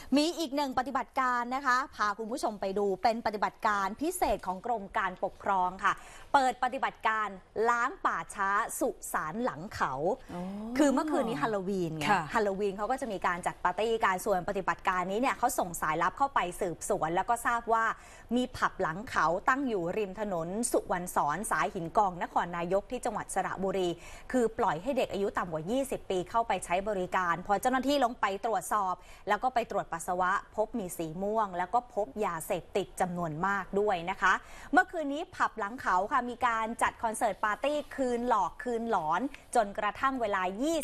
มีอีกหนึ่งปฏิบัติการนะคะพาคุณผู้ชมไปดูเป็นปฏิบัติการพิเศษของกรมการปกครองค่ะเปิดปฏิบัติการล้างป่าช้าสุสานหลังเขาคือเมื่อคืนนี้ฮาโลวีนไงฮาโลวีนเขาก็จะมีการจัดปาร์ตี้การส่วนปฏิบัติการนี้เนี่ยเขาส่งสายลับเข้าไปสืบสวนแล้วก็ทราบว่ามีผับหลังเขาตั้งอยู่ริมถนนสุวรรณสอนสายหินกองนครนายกที่จังหวัดสระบุรีคือปล่อยให้เด็กอายุต่ำกว่า20 ปีเข้าไปใช้บริการพอเจ้าหน้าที่ลงไปตรวจสอบแล้วก็ไปตรวจปัสสาวะพบมีสีม่วงแล้วก็พบยาเสพติดจำนวนมากด้วยนะคะเมื่อคืนนี้ผับหลังเขาค่ะมีการจัดคอนเสิร์ตปาร์ตี้คืนหลอกคืนหลอนจนกระทั่งเวลา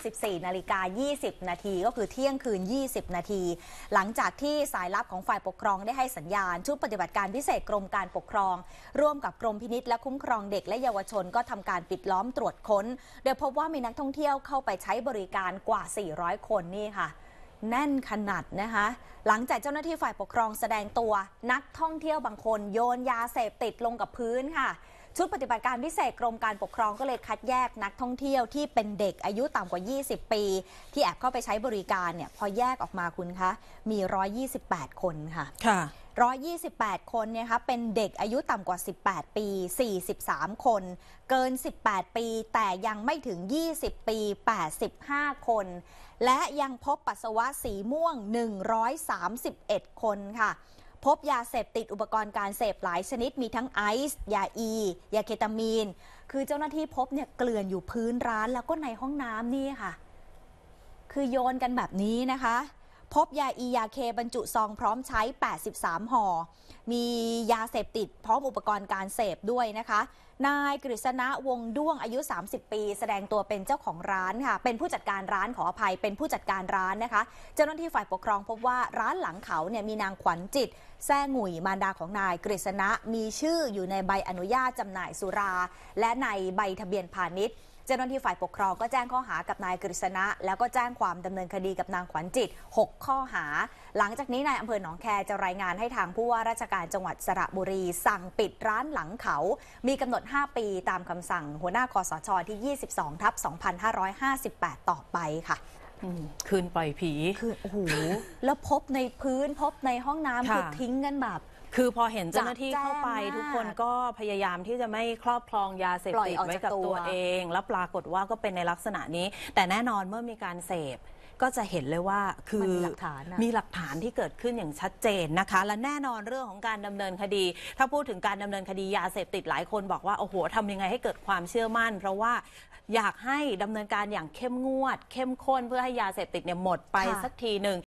24:20 นาทีก็คือเที่ยงคืน20 นาทีหลังจากที่สายลับของฝ่ายปกครองได้ให้สัญญาณชุดปฏิบัติการพิเศษกรมการปกครองร่วมกับกรมพินิจและคุ้มครองเด็กและเยาวชนก็ทำการปิดล้อมตรวจค้นโดยพบว่ามีนักท่องเที่ยวเข้าไปใช้บริการกว่า400 คนนี่ค่ะแน่นขนาดนะคะหลังจากเจ้าหน้าที่ฝ่ายปกครองแสดงตัวนักท่องเที่ยวบางคนโยนยาเสพติดลงกับพื้นค่ะชุดปฏิบัติการพิเศษกรมการปกครองก็เลยคัดแยกนักท่องเที่ยวที่เป็นเด็กอายุต่ำกว่า20 ปีที่แอบเข้าไปใช้บริการเนี่ยพอแยกออกมาคุณคะมี128 คนค่ะ128 คนเนี่ยคะเป็นเด็กอายุต่ำกว่า18 ปี43 คนเกิน18 ปีแต่ยังไม่ถึง20 ปี85 คนและยังพบปัสสาวะสีม่วง131 คนค่ะพบยาเสพติดอุปกรณ์การเสพหลายชนิดมีทั้งไอซ์ยาอียาเคตามีนคือเจ้าหน้าที่พบเนี่ยเกลื่อนอยู่พื้นร้านแล้วก็ในห้องน้ำนี่ค่ะคือโยนกันแบบนี้นะคะพบยาอียาเคบรรจุซองพร้อมใช้83 ห่อมียาเสพติดพร้อมอุปกรณ์การเสพด้วยนะคะนายกฤษณะวงด้วงอายุ30 ปีแสดงตัวเป็นเจ้าของร้านค่ะเป็นผู้จัดการร้านขออภัยเป็นผู้จัดการร้านนะคะเจ้าหน้าที่ฝ่ายปกครองพบว่าร้านหลังเขาเนี่ยมีนางขวัญจิตแซ่หงุ่ยมารดาของนายกฤษณะมีชื่ออยู่ในใบอนุญาตจำหน่ายสุราและในใบทะเบียนพาณิชย์เจ้าหน้าที่ฝ่ายปกครองก็แจ้งข้อหากับนายกฤษณะแล้วก็แจ้งความดำเนินคดีกับนางขวัญจิต6 ข้อหาหลังจากนี้นายอำเภอหนองแคจะรายงานให้ทางผู้ว่าราชการจังหวัดสระบุรีสั่งปิดร้านหลังเขามีกำหนด5 ปีตามคำสั่งหัวหน้าคสชที่22/2558ต่อไปค่ะคืนปล่อยผีคือโอ้โหแล้วพบในพื้นพบในห้องน้ำคือทิ้งกันแบบคือพอเห็นเจ้าหน้าที่เข้าไปทุกคนก็พยายามที่จะไม่ครอบครองยาเสพติดไว้กับตัวเองแล้วปรากฏว่าก็เป็นในลักษณะนี้แต่แน่นอนเมื่อมีการเสพก็จะเห็นเลยว่าคือมีหลักฐานที่เกิดขึ้นอย่างชัดเจนนะคะและแน่นอนเรื่องของการดำเนินคดีถ้าพูดถึงการดำเนินคดียาเสพติดหลายคนบอกว่าโอ้โหทำยังไงให้เกิดความเชื่อมั่นเพราะว่าอยากให้ดำเนินการอย่างเข้มงวดเข้มข้นเพื่อให้ยาเสพติดเนี่ยหมดไปสักทีหนึ่ง